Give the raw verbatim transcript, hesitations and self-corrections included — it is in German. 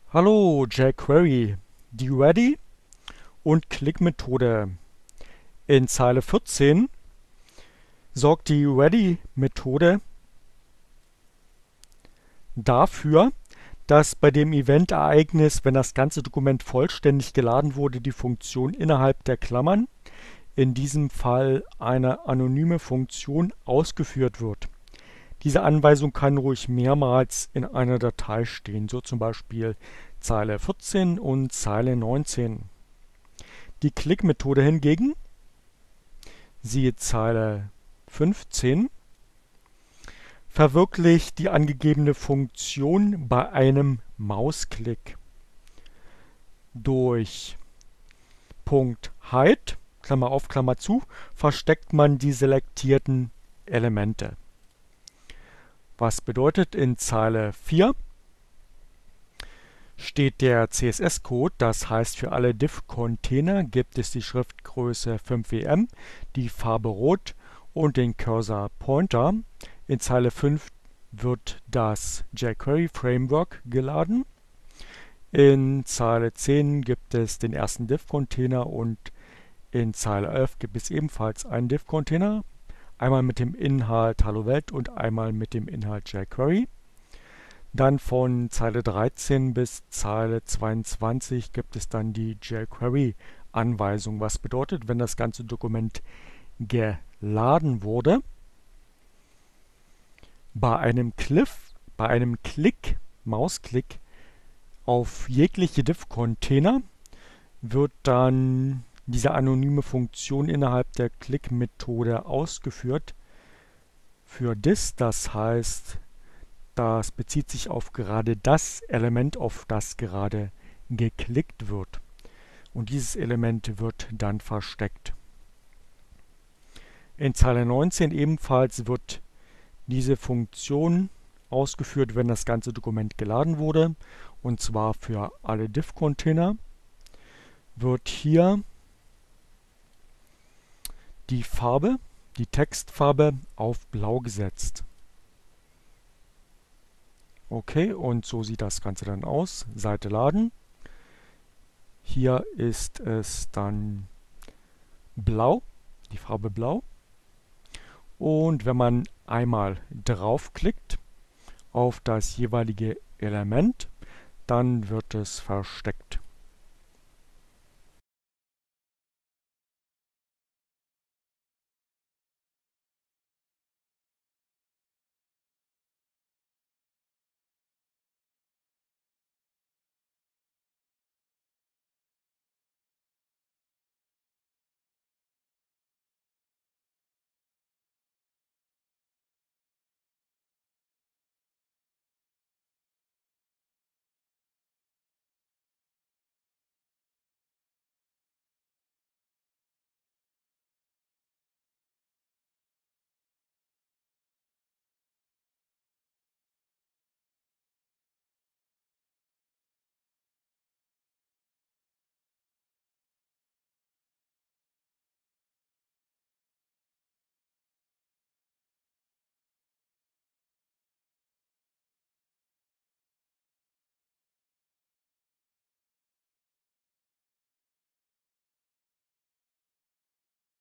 Hallo jQuery, die Ready- und Click-Methode. In Zeile vierzehn sorgt die Ready-Methode dafür, dass bei dem Event-Ereignis, wenn das ganze Dokument vollständig geladen wurde, die Funktion innerhalb der Klammern, in diesem Fall eine anonyme Funktion, ausgeführt wird. Diese Anweisung kann ruhig mehrmals in einer Datei stehen, so zum Beispiel Zeile vierzehn und Zeile neunzehn. Die Click-Methode hingegen, siehe Zeile fünfzehn, verwirklicht die angegebene Funktion bei einem Mausklick. Durch Punkt Hide, Klammer auf, Klammer zu, versteckt man die selektierten Elemente. Was bedeutet, in Zeile vier steht der C S S-Code, das heißt, für alle Div-Container gibt es die Schriftgröße fünf W M, die Farbe Rot und den Cursor-Pointer. In Zeile fünf wird das jQuery Framework geladen. In Zeile zehn gibt es den ersten Div-Container und in Zeile elf gibt es ebenfalls einen Div-Container. Einmal mit dem Inhalt Hallo Welt und einmal mit dem Inhalt jQuery. Dann von Zeile dreizehn bis Zeile zweiundzwanzig gibt es dann die jQuery-Anweisung, was bedeutet, wenn das ganze Dokument geladen wurde, bei einem Cliff, bei einem Klick, Mausklick auf jegliche Div-Container wird dann diese anonyme Funktion innerhalb der Click-Methode ausgeführt. Für this, das heißt, das bezieht sich auf gerade das Element, auf das gerade geklickt wird. Und dieses Element wird dann versteckt. In Zeile neunzehn ebenfalls wird diese Funktion ausgeführt, wenn das ganze Dokument geladen wurde. Und zwar für alle Div-Container wird hier die Farbe, die Textfarbe auf Blau gesetzt. Okay, und so sieht das Ganze dann aus. Seite laden. Hier ist es dann blau, die Farbe blau. Und wenn man einmal draufklickt auf das jeweilige Element, dann wird es versteckt.